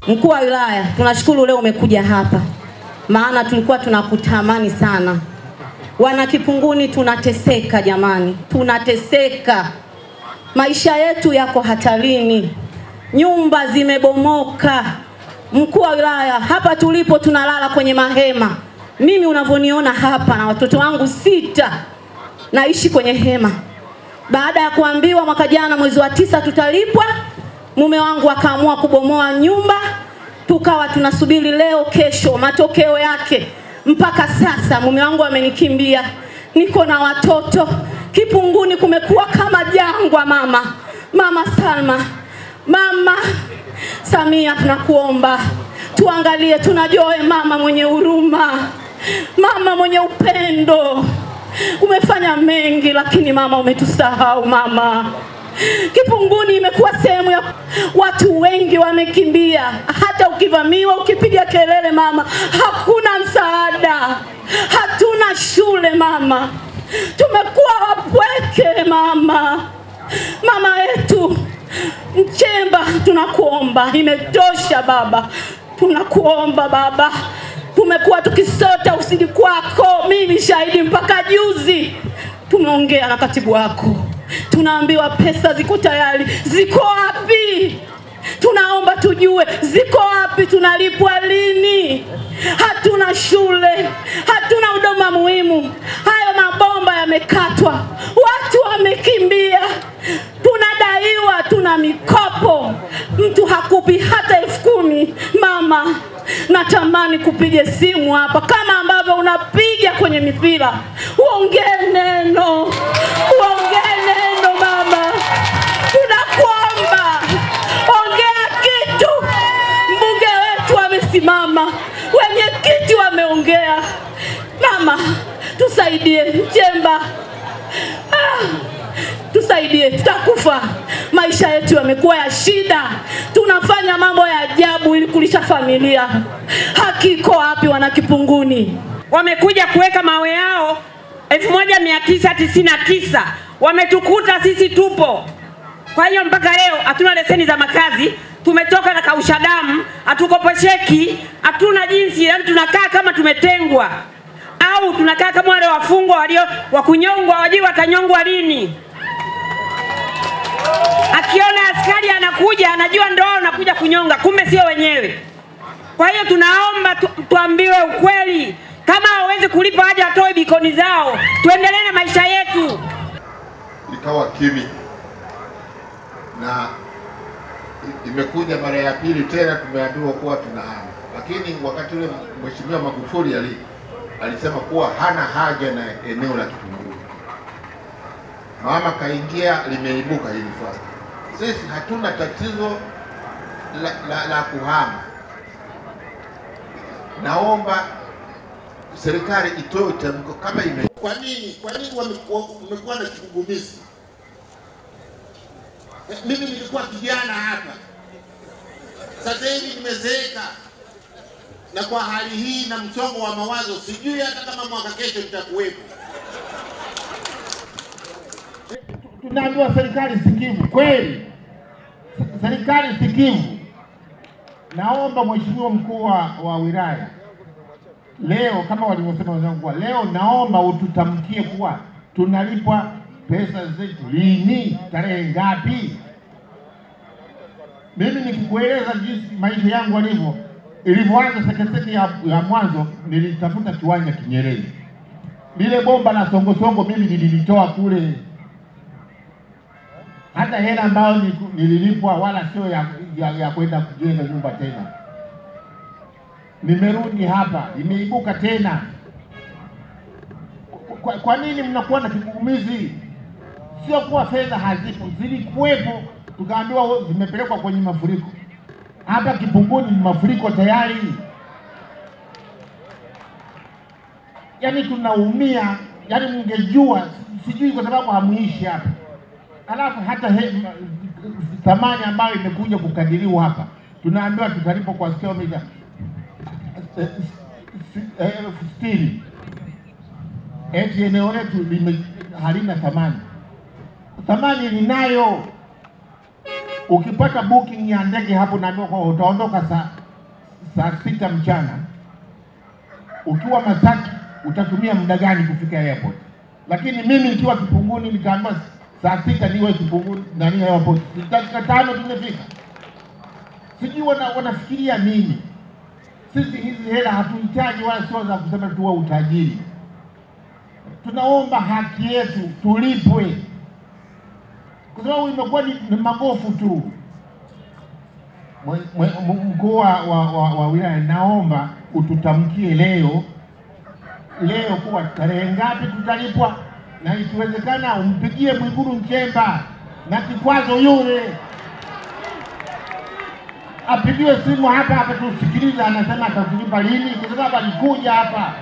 Mkuu wa wilaya, tunashukuru leo umekuja hapa. Maana tulikuwa tunakutamani sana. Wana Kipunguni tunateseka jamani. Tunateseka. Maisha yetu yako hatarini. Nyumba zimebomoka. Mkuu wa wilaya, hapa tulipo tunalala kwenye mahema. Mimi unavyoniona hapa na watoto wangu 6 naishi kwenye hema. Baada ya kuambiwa mwaka jana mwezi wa 9 tutalipwa, mume wangu akaamua kubomoa nyumba. Tukawa tunasubiri leo kesho matokeo yake. Mpaka sasa mume wangu amenikimbia. Niko na watoto. Kipunguni kumekuwa kama jangwa mama. Mama Salma, Mama Samia, tunakuomba tuangalie. Tunajua mama mwenye huruma, mama mwenye upendo. Umefanya mengi lakini mama umetusahau mama. Kipunguni imekuwa sehemu ya watu wengi wamekimbia. Hata ukivamiwa ukipiga kelele mama, hakuna msaada. Hatuna shule mama. Tumekuwa wapweke mama. Mama yetu Mchemba, tunakuomba imetosha baba. Tunakuomba baba. Tumekuwa tukisota usidi kwako. Mimi shahidi mpaka juzi. Tumeongea na katibu wako. Tunaambiwa pesa ziko tayari. Ziko wapi? Tunaomba tujue ziko wapi, tunalipwa lini? Hatuna shule, hatuna huduma muhimu. Hayo mabomba yamekatwa. Watu wamekimbia. Tunadaiwa, tuna mikopo. Mtu hakupi hata 10,000. Mama, natamani kupige simu hapa kama ambavyo unapiga kwenye mipira. Uongee neno. Uongee neno mama. Tunakuomba. Ongea kitu. Mbunge wetu amesimama. Wenye kiti wameongea. Mama, tusaidie Mchemba. Tusaidie, tutakufa. Maisha yetu yamekuwa ya shida. Tunafanya mambo ya ajabu ili kulisha familia. Haki iko wapi wana Kipunguni? Wamekuja kuweka mawe yao 1999. Wametukuta sisi tupo. Kwa hiyo mpaka leo hatuna leseni za makazi. Tumetoka na kausha damu, hatukoposheki, hatuna jinsi, yani tunakaa kama tumetengwa. Au tunakaa kama wale wafungwa walio wakunyongwa, wajui watanyongwa lini. Akiona askari anakuja, anajua ndio anakuja kunyonga, kumbe sio wenyewe. Kwa hiyo tunaomba tuambiwe ukweli. Kama hawezi kulipa aje atoe bikoni zao. Tuendelee na maisha yetu. Ikawa kimya. Na imekuja mara ya pili tena tumeambiwa kuwa tunahama. Lakini wakati ule Mheshimiwa Magufuli alisema kuwa hana haja na eneo la Kipunguni. Mama kaingia, limeibuka hili swali. Sisi hatuna tatizo la kuhama. Naomba serikali itoe tamko kama ime. Kwa nini wamekuwa na kigugumizi? Mimi nilikuwa kijana hapa. Sasa hivi nimezeeka. Na kwa hali hii na msongo wa mawazo sijui hata kama mwaka kesho nitakuwepo. Tunaambiwa serikali sikivu. Kweli serikali sikivu. Naomba Mheshimiwa Mkuu wa wilaya leo, kama walivyosema wenzangu, leo naomba ututamkie kuwa tunalipwa pesa zetu lini, tarehe ngapi. Mimi nikikueleza jinsi maisha yangu yalivyo, ilivyoanza sekeseke ya mwanzo, nilitafuta kiwanja Kinyerezi. Lile bomba la Songosongo mimi nililitoa kule. Hata hela ambayo nililipwa wala sio ya kwenda kujenga nyumba tena. Nimerudi hapa, imeibuka tena. Kwa nini mnakuwa na kigugumizi? Sio kuwa fedha hazipo, zilikuwepo, tukaambiwa zimepelekwa kwenye mafuriko. Hapa Kipunguni ni mafuriko tayari. Yaani tunaumia, yaani mngejua, sijui kwa sababu hamuishi hapa. Alafu hata thamani ambayo imekuja kukadiriwa hapa, tunaambiwa tutalipo kwa kilomita 60. Eti eneo letu halina thamani. Thamani ninayo. ukipata booking ya ndege hapo naambiwa kwa utaondoka saa 6 mchana. Ukiwa Masaki utatumia muda gani kufika airport? Lakini mimi nikiwa Kipunguni nikaambiwa saa 6 niwe Kipunguni ndani ya airport. Dakika 5 tumefika. Sijui wanafikiria nini? Sisi hizi hela hatuhitaji wala sio za kusema tuwe utajiri. Tunaomba haki yetu tulipwe. Kwa sababu imekuwa ni magofu tu. Mkuu wa wilaya, naomba ututamkie leo kuwa tarehe ngapi tutalipwa, na ikiwezekana umpigie Mwigulu Nchemba na kikwazo yule apigiwe simu hapa tusikilize anasema atatulipa lini, kwa sababu alikuja hapa.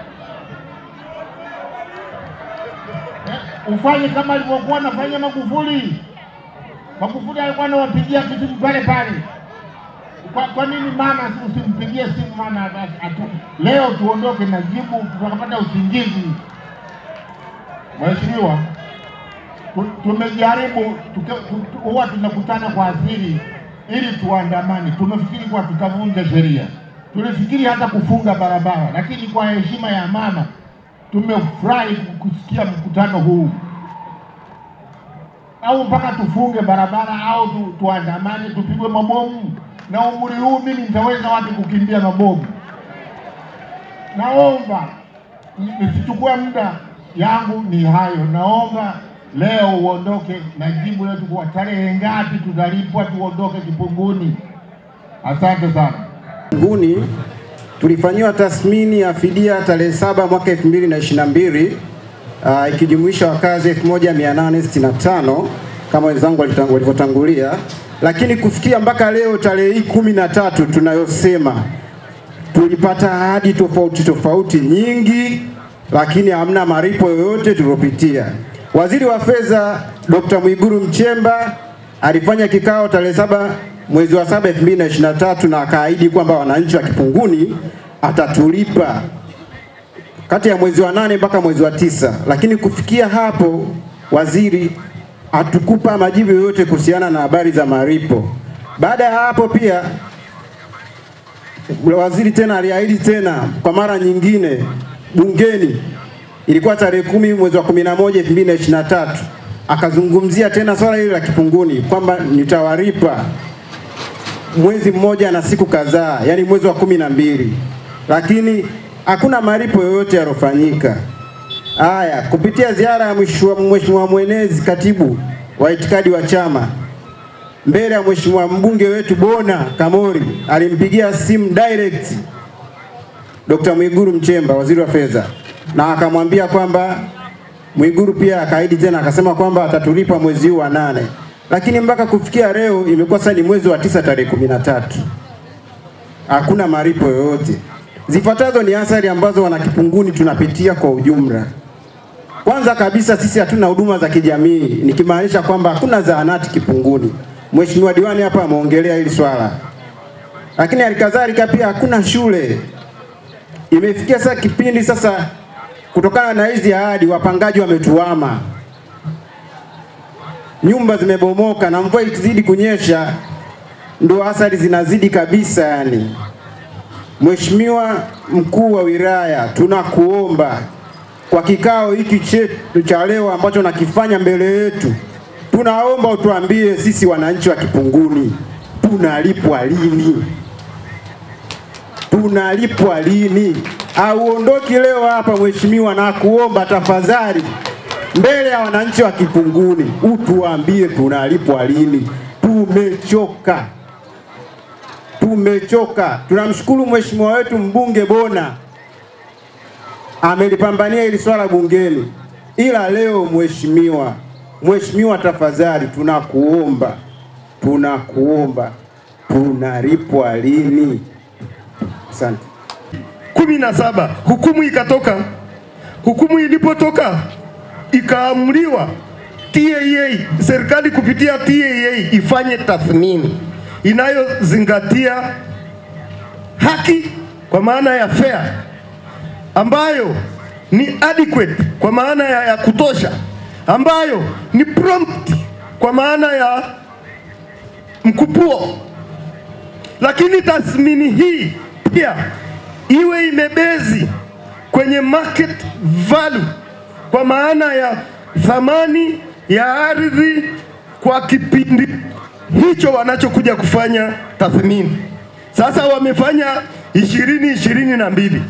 Ufanye kama alivyokuwa anafanya Magufuli. Magufuli alikuwa anawapigia simu pale pale. Kwa nini mama usimpigie simu mama leo tuondoke na jibu tukapata usingizi? Mheshimiwa, tumejaribu huwa tunakutana kwa asili ili tuandamani. Tumefikiri kwa tutavunja sheria. Tulifikiri hata kufunga barabara, lakini kwa heshima ya mama tumefurahi kusikia mkutano huu. Au mpaka tufunge barabara au tuandamani tupigwe mabomu? Na umri huu mimi nitaweza wapi kukimbia mabomu? Naomba nisichukue muda yangu, ni hayo. Naomba leo uondoke na jibu letu kwa tarehe ngapi tutalipwa tuondoke Kipunguni. Asante sana. Kipunguni tulifanyiwa tathmini ya fidia tarehe 7 mwaka 2022 ikijumuisha wakazi 1865 kama wenzangu walivyotangulia, lakini kufikia mpaka leo tarehe 13 tunayosema tulipata ahadi tofauti nyingi, lakini hamna malipo yoyote tuliyopitia. Waziri wa Fedha Dr. Mwigulu Nchemba alifanya kikao tarehe 7 mwezi wa 7 2023 na akaahidi kwamba wananchi wa Kipunguni atatulipa kati ya mwezi wa 8 mpaka mwezi wa 9, lakini kufikia hapo waziri hatukupa majibu yoyote kuhusiana na habari za malipo. Baada ya hapo pia waziri tena aliahidi tena kwa mara nyingine bungeni, ilikuwa tarehe 10 mwezi wa 11 2023, akazungumzia tena swala hili la Kipunguni kwamba nitawalipa mwezi mmoja na siku kadhaa, yani mwezi wa 12, lakini hakuna malipo yoyote yalofanyika. Haya, kupitia ziara ya Mheshimiwa Mwenezi, katibu wa itikadi wa chama, mbele ya Mheshimiwa mbunge wetu Bona Kamori, alimpigia simu direct Dr. Mwigulu Nchemba, waziri wa fedha, na akamwambia kwamba Mwigulu pia akaahidi tena akasema kwamba atatulipa mwezi huu wa 8, lakini mpaka kufikia leo imekuwa sasa ni mwezi wa 9 tarehe 13, hakuna malipo yoyote. Zifuatazo ni athari ambazo wana Kipunguni tunapitia kwa ujumla. Kwanza kabisa sisi hatuna huduma za kijamii, nikimaanisha kwamba hakuna zahanati Kipunguni. Mheshimiwa diwani hapa ameongelea hili swala. Lakini alikadhalika pia hakuna shule. Imefikia sasa kipindi sasa kutokana na hizi ahadi wapangaji wametuama. Nyumba zimebomoka na mvua ikizidi kunyesha ndio athari zinazidi kabisa yani. Mheshimiwa mkuu wa wilaya, tunakuomba kwa kikao hiki chetu cha leo ambacho nakifanya mbele yetu, tunaomba utuambie sisi wananchi wa Kipunguni tunalipwa lini? Tunalipwa lini? Au ondoki leo hapa mheshimiwa, na kuomba tafadhali mbele ya wananchi wa Kipunguni utuambie tunalipwa lini. Tumechoka. Tumechoka. Tunamshukuru mheshimiwa wetu mbunge Bona amelipambania hili swala bungeni, ila leo mheshimiwa tafadhali tunakuomba tunalipwa lini? Asante. 17 hukumu ikatoka. Hukumu ilipotoka ikaamriwa TAA, serikali kupitia TAA ifanye tathmini inayozingatia haki kwa maana ya fair, ambayo ni adequate kwa maana ya kutosha, ambayo ni prompt kwa maana ya mkupuo. Lakini tathmini hii pia iwe imebezi kwenye market value, kwa maana ya thamani ya ardhi kwa kipindi hicho wanachokuja kufanya tathmini. Sasa wamefanya 2022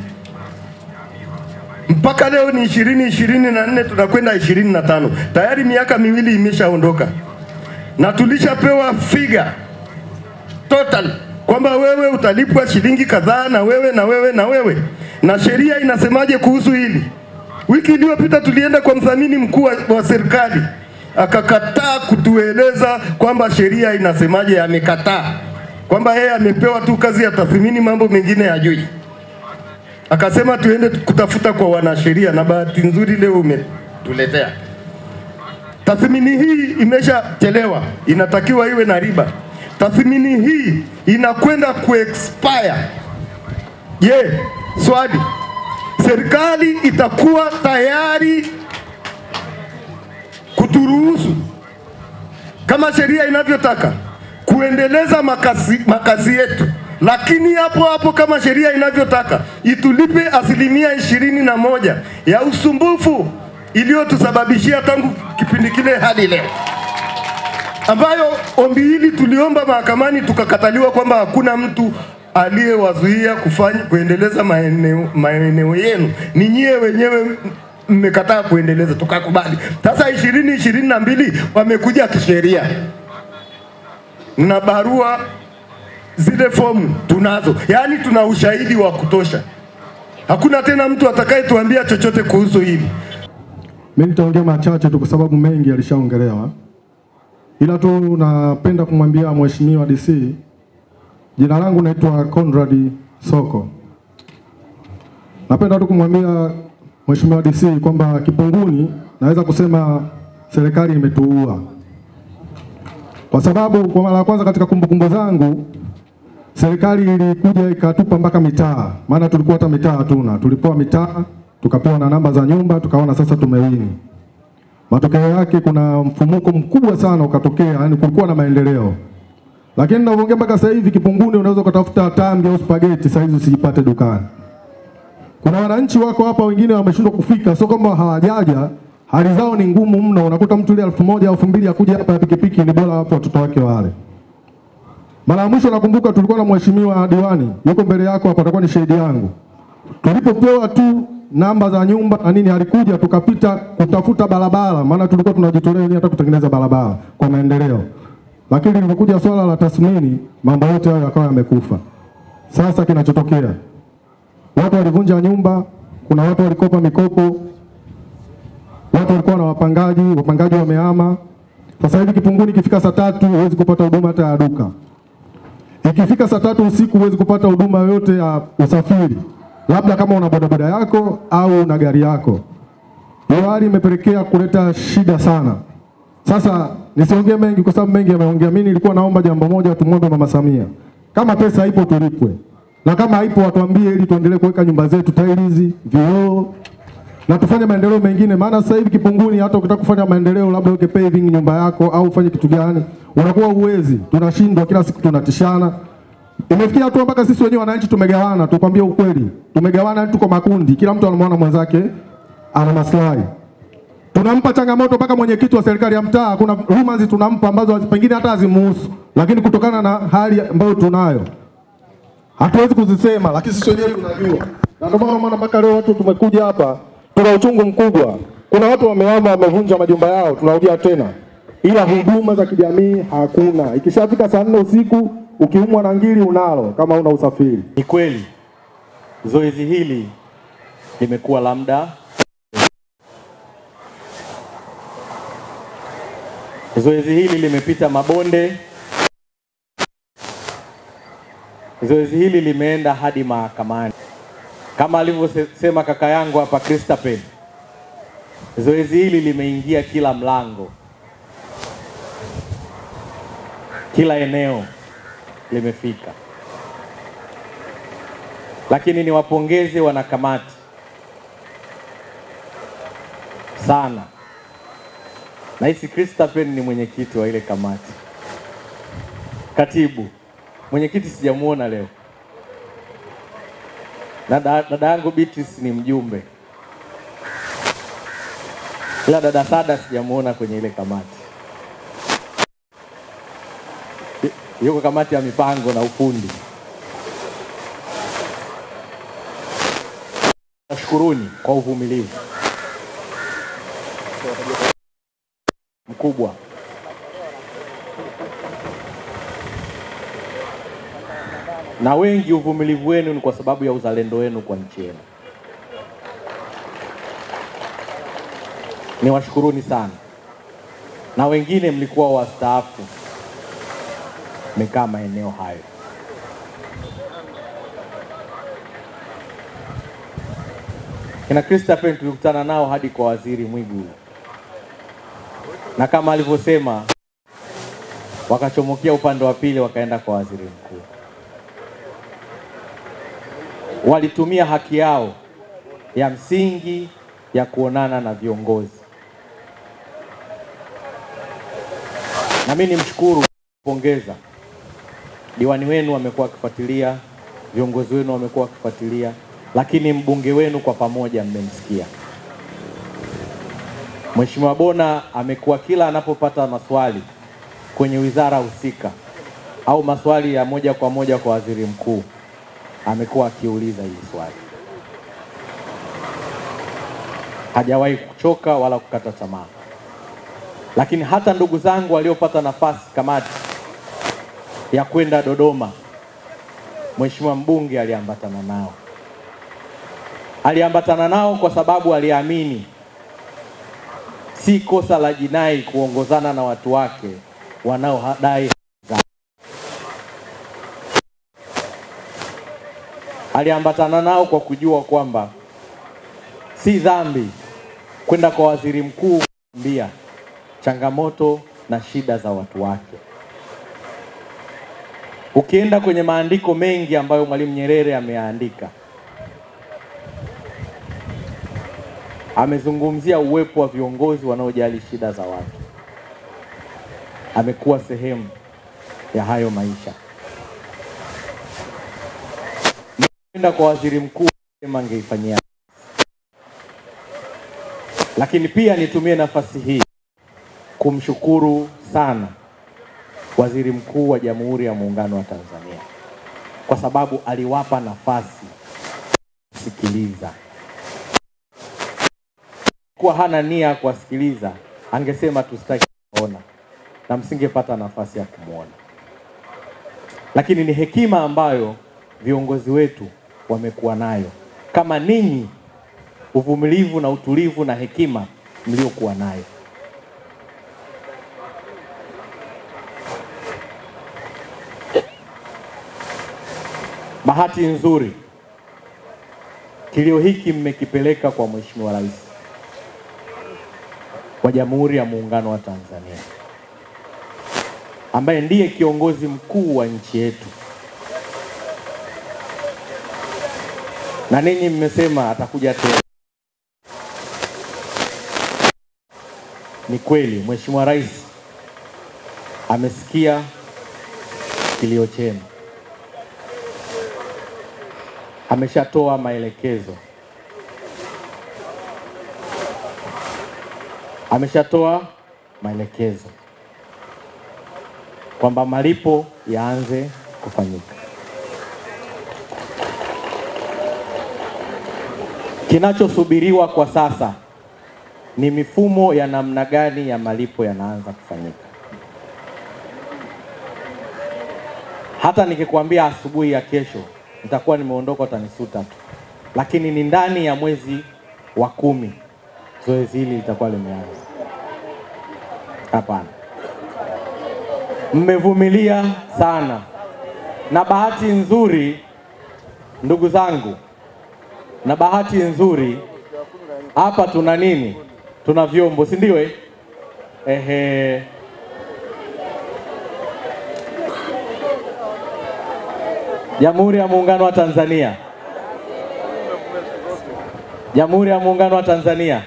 mpaka leo ni 2024, tunakwenda 25. Tayari miaka miwili imeshaondoka na tulishapewa figa total kwamba wewe utalipwa shilingi kadhaa na wewe na wewe na wewe. Na sheria inasemaje kuhusu hili? Wiki iliyopita tulienda kwa mdhamini mkuu wa serikali, akakataa kutueleza kwamba sheria inasemaje. Amekataa kwamba yeye amepewa tu kazi ya tathmini, mambo mengine hajui. Akasema tuende kutafuta kwa wanasheria, na bahati nzuri leo umetuletea. Tathmini hii imeshachelewa, inatakiwa iwe na riba. Tathmini hii inakwenda kuexpire. Je, swali, serikali itakuwa tayari kuturuhusu kama sheria inavyotaka kuendeleza makazi yetu, lakini hapo hapo kama sheria inavyotaka itulipe 21% ya usumbufu iliyotusababishia tangu kipindi kile hadi leo, ambayo ombi hili tuliomba mahakamani tukakataliwa kwamba hakuna mtu aliyewazuia kuendeleza maeneo yenu, ni nyie wenyewe mmekataa kuendeleza, tukakubali. Sasa 2022 wamekuja kisheria na barua, zile fomu tunazo, yani tuna ushahidi wa kutosha. Hakuna tena mtu atakayetuambia chochote kuhusu hili. Mimi nitaongea machache tu kwa sababu mengi yalishaongelewa, ila tu napenda kumwambia Mheshimiwa DC, jina langu naitwa Conrad Soko. Napenda tu kumwambia Mheshimiwa DC kwamba Kipunguni naweza kusema serikali imetuua, kwa sababu kwa mara ya kwanza katika kumbukumbu zangu serikali ilikuja ikatupa mpaka mitaa, maana tulikuwa hata mitaa hatuna. Tulipewa mitaa, tukapewa na namba za nyumba, tukaona sasa tumewini. Matokeo yake kuna mfumuko mkubwa sana ukatokea, yani kulikuwa na maendeleo. Lakini ninaongea mpaka sasa hivi Kipunguni unaweza kutafuta tambi au spaghetti sasa hizi usijipate dukani. Kuna wananchi wako hapa wengine wameshindwa kufika, sio kama hawajaja, hali zao ni ngumu mno. Unakuta mtu ile 1000 au 2000 akuja hapa pikipiki, ni bora hapo watoto wake wale. Mara mwisho nakumbuka tulikuwa na mheshimiwa diwani, yuko mbele yako hapa, atakuwa ni shahidi yangu. Tulipopewa tu namba za nyumba na nini, alikuja tukapita kutafuta barabara, maana tulikuwa tunajitolea hata kutengeneza barabara kwa maendeleo. Lakini lilipokuja swala la tathmini, mambo yote hayo yakawa yamekufa. Sasa kinachotokea, watu walivunja nyumba, kuna watu walikopa mikopo, watu walikuwa na wapangaji wamehama. Sasa hivi Kipunguni ikifika saa 3 huwezi kupata huduma hata ya duka. Ikifika saa 3 usiku huwezi kupata huduma yoyote ya usafiri, labda kama una bodaboda yako au una gari yako. Hiyo hali imepelekea kuleta shida sana. Sasa nisiongee mengi kwa sababu mengi yameongea. Mimi nilikuwa naomba jambo moja, tumwombe Mama Samia, kama pesa ipo tulipwe, na kama haipo watuambie ili tuendelee kuweka nyumba zetu tiles, vioo na tufanye maendeleo mengine. Maana sasa hivi Kipunguni hata ukitaka kufanya maendeleo, labda uweke paving nyumba yako au ufanye kitu gani, unakuwa uwezi. Tunashindwa, kila siku tunatishana. Imefikia hatua mpaka sisi wenyewe wananchi tumegawana, tukwambia ukweli. Tumegawana, tuko makundi, kila mtu anamwona mwenzake ana maslahi. Tunampa changamoto mpaka mwenyekiti wa serikali ya mtaa, kuna rumors tunampa ambazo pengine hata hazimuhusu, lakini kutokana na hali ambayo tunayo hatuwezi kuzisema, lakini sisi wenyewe tunajua. Na ndio maana mpaka leo watu tumekuja hapa tuna uchungu mkubwa. Kuna watu wamehama, wamevunja majumba yao, tunarudia tena, ila huduma za kijamii hakuna. Ikishafika saa 4 usiku ukiumwa na ngiri unalo kama una usafiri. Ni kweli zoezi hili limekuwa la muda. Zoezi hili limepita mabonde. Zoezi hili limeenda hadi mahakamani. Kama alivyosema kaka yangu hapa Christopher, zoezi hili limeingia kila mlango, kila eneo limefika. Lakini niwapongeze wanakamati sana. Nahisi Christopher ni mwenyekiti wa ile kamati. katibu, mwenyekiti sijamuona leo, na dada yangu Beatrice ni mjumbe, ila dada Sada sijamuona kwenye ile kamati. Yuko kamati ya mipango na ufundi. Nashukuruni kwa uvumilivu mkubwa. Na wengi uvumilivu wenu ni kwa sababu ya uzalendo wenu kwa nchi yenu. Niwashukuruni sana. Na wengine mlikuwa wastaafu, mmekaa maeneo hayo. Kina Christopher tulikutana nao hadi kwa Waziri Mwigulu, na kama alivyosema wakachomokea upande wa pili wakaenda kwa Waziri Mkuu. Walitumia haki yao ya msingi ya kuonana na viongozi. Na mimi nimshukuru, pongeza. Diwani wenu wamekuwa wakifuatilia, viongozi wenu wamekuwa wakifuatilia, lakini mbunge wenu kwa pamoja mmemsikia. Mheshimiwa Bona amekuwa kila anapopata maswali kwenye wizara husika au maswali ya moja kwa moja kwa Waziri Mkuu, amekuwa akiuliza hili swali. Hajawahi kuchoka wala kukata tamaa. Lakini hata ndugu zangu waliopata nafasi kamati ya kwenda Dodoma, Mheshimiwa mbunge aliambatana nao. Aliambatana nao kwa sababu aliamini si kosa la jinai kuongozana na watu wake wanaodai. Aliambatana nao kwa kujua kwamba si dhambi kwenda kwa Waziri Mkuu kuambia changamoto na shida za watu wake. Ukienda kwenye maandiko mengi ambayo Mwalimu Nyerere ameandika, amezungumzia uwepo wa viongozi wanaojali shida za watu. Amekuwa sehemu ya hayo maisha. Kwenda kwa Waziri Mkuu sema angeifanyia. Lakini pia nitumie nafasi hii kumshukuru sana Waziri Mkuu wa Jamhuri ya Muungano wa Tanzania, kwa sababu aliwapa nafasi kusikiliza. Kwa hana nia kuwasikiliza, angesema tusitaki kuona na msingepata nafasi ya kumuona. Lakini ni hekima ambayo viongozi wetu wamekuwa nayo, kama ninyi uvumilivu na utulivu na hekima mliokuwa nayo. Bahati nzuri kilio hiki mmekipeleka kwa Mheshimiwa Rais wa Jamhuri ya Muungano wa Tanzania, ambaye ndiye kiongozi mkuu wa nchi yetu. Na ninyi mmesema atakuja tena. Ni kweli Mheshimiwa Rais amesikia kilio chenu. Ameshatoa maelekezo. Kwamba malipo yaanze kufanyika. Kinachosubiriwa kwa sasa ni mifumo ya namna gani ya malipo yanaanza kufanyika. Hata nikikwambia asubuhi ya kesho nitakuwa nimeondoka, utanisuta tu. Lakini ni ndani ya mwezi wa 10 zoezi hili litakuwa limeanza. Hapana. Mmevumilia sana. Na bahati nzuri ndugu zangu, na bahati nzuri hapa tuna nini? Tuna vyombo, si ndio? Jamhuri ya Muungano wa Tanzania. Jamhuri ya Muungano wa Tanzania.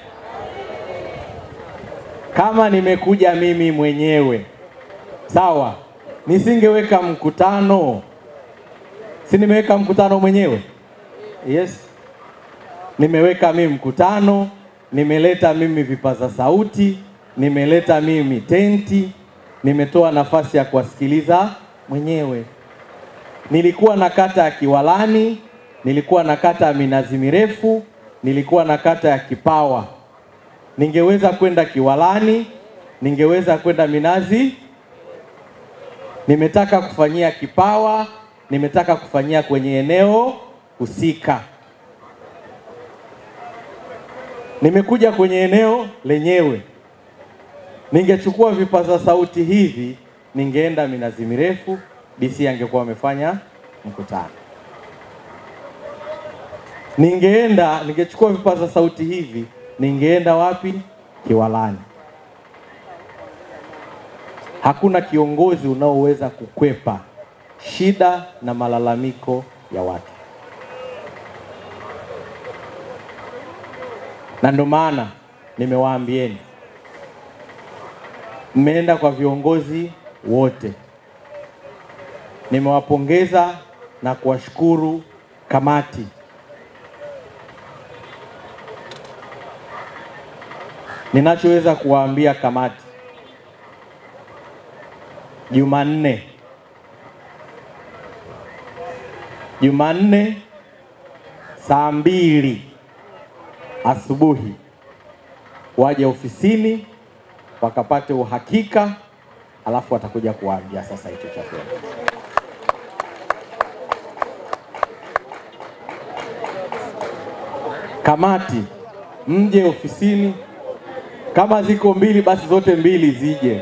Kama nimekuja mimi mwenyewe, sawa, nisingeweka mkutano. Si nimeweka mkutano mwenyewe? Yes. Nimeweka mimi mkutano, nimeleta mimi vipaza sauti, nimeleta mimi tenti, nimetoa nafasi ya kuwasikiliza mwenyewe. Nilikuwa na kata ya Kiwalani, nilikuwa na kata ya Minazi Mirefu, nilikuwa na kata ya Kipawa. Ningeweza kwenda Kiwalani, ningeweza kwenda Minazi. Nimetaka kufanyia Kipawa, nimetaka kufanyia kwenye eneo husika. Nimekuja kwenye eneo lenyewe. Ningechukua vipaza sauti hivi, ningeenda Minazi Mirefu, DC angekuwa amefanya mkutano. Ningechukua vipaza sauti hivi, ningeenda wapi? Kiwalani. Hakuna kiongozi unaoweza kukwepa shida na malalamiko ya watu. Na ndo maana nimewaambieni, mmeenda kwa viongozi wote. Nimewapongeza na kuwashukuru kamati. Ninachoweza kuwaambia kamati, Jumanne saa 2 asubuhi waje ofisini wakapate uhakika, alafu watakuja kuwaambia sasa hicho cha kwenda. Kamati, mje ofisini. Kama ziko 2 basi zote 2 zije.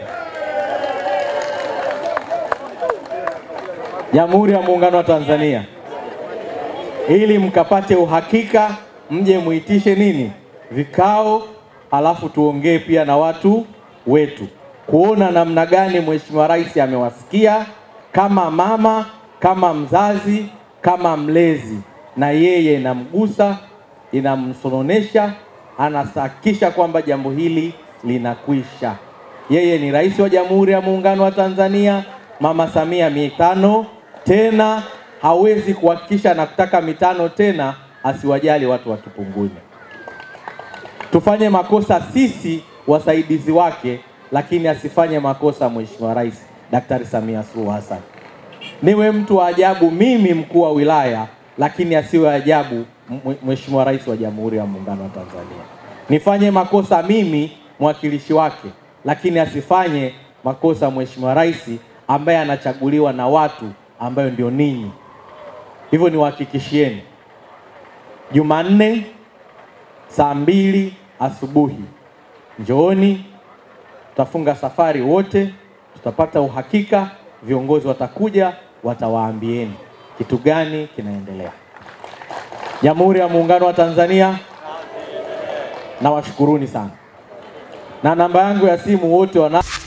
Jamhuri ya Muungano wa Tanzania, ili mkapate uhakika, mje muitishe nini? Vikao, alafu tuongee pia na watu wetu, kuona namna gani Mheshimiwa Rais amewasikia kama mama, kama mzazi, kama mlezi, na yeye inamgusa, inamsononesha, anasakisha kwamba jambo hili linakwisha. Yeye ni Rais wa Jamhuri ya Muungano wa Tanzania, Mama Samia 5 tena, hawezi kuhakikisha na kutaka 5 tena asiwajali watu wa Kipunguni. Tufanye makosa sisi wasaidizi wake, lakini asifanye makosa Mheshimiwa Rais Daktari Samia Suluhu Hassan. Niwe mtu wa ajabu mimi mkuu wa wilaya, lakini asiwe ajabu Mheshimiwa Rais wa Jamhuri ya Muungano wa Tanzania. Nifanye makosa mimi mwakilishi wake, lakini asifanye makosa Mheshimiwa Rais ambaye anachaguliwa na watu ambayo ndio ninyi. Hivyo niwahakikishieni, Jumanne saa 2 asubuhi njooni, tutafunga safari wote, tutapata uhakika, viongozi watakuja, watawaambieni kitu gani kinaendelea. Jamhuri ya Muungano wa Tanzania, nawashukuruni sana. Na namba yangu ya simu wote wana